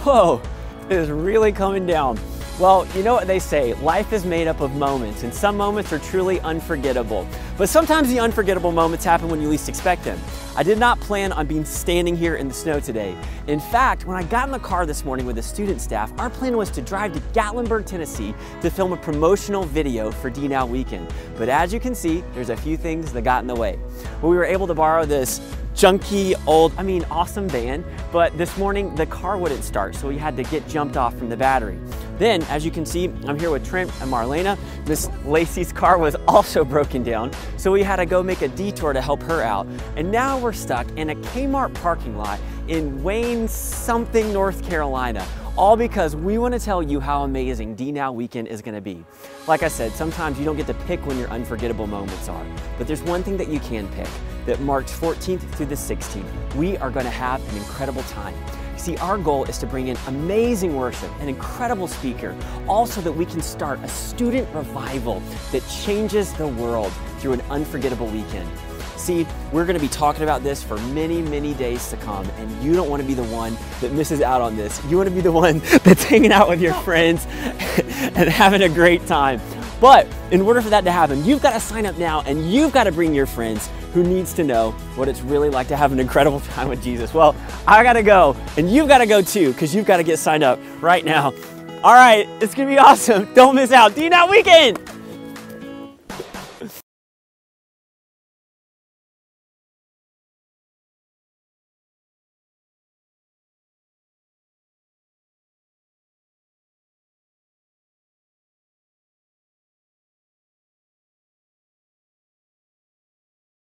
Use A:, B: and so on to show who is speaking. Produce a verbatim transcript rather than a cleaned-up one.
A: Whoa, it is really coming down. Well, you know what they say, life is made up of moments, and some moments are truly unforgettable. But sometimes the unforgettable moments happen when you least expect them. I did not plan on being standing here in the snow today. In fact, when I got in the car this morning with the student staff, our plan was to drive to Gatlinburg, Tennessee to film a promotional video for D Now Weekend. But as you can see, there's a few things that got in the way. Well, we were able to borrow this junky old, I mean awesome van, but this morning the car wouldn't start, so we had to get jumped off from the battery. Then, as you can see, I'm here with Trent and Marlena. Miss Lacey's car was also broken down, so we had to go make a detour to help her out. And now we're stuck in a Kmart parking lot in Wayne something, North Carolina. All because we want to tell you how amazing D Now Weekend is going to be. Like I said, sometimes you don't get to pick when your unforgettable moments are, but there's one thing that you can pick, that March fourteenth through the sixteenth, we are going to have an incredible time. See, our goal is to bring in amazing worship, an incredible speaker, also that we can start a student revival that changes the world through an unforgettable weekend. See, we're going to be talking about this for many, many days to come, and you don't want to be the one that misses out on this. You want to be the one that's hanging out with your friends and having a great time. But in order for that to happen, you've got to sign up now, and you've got to bring your friends who needs to know what it's really like to have an incredible time with Jesus. Well, I got to go, and you've got to go too, because you've got to get signed up right now. All right, it's going to be awesome. Don't miss out. D Now Weekend!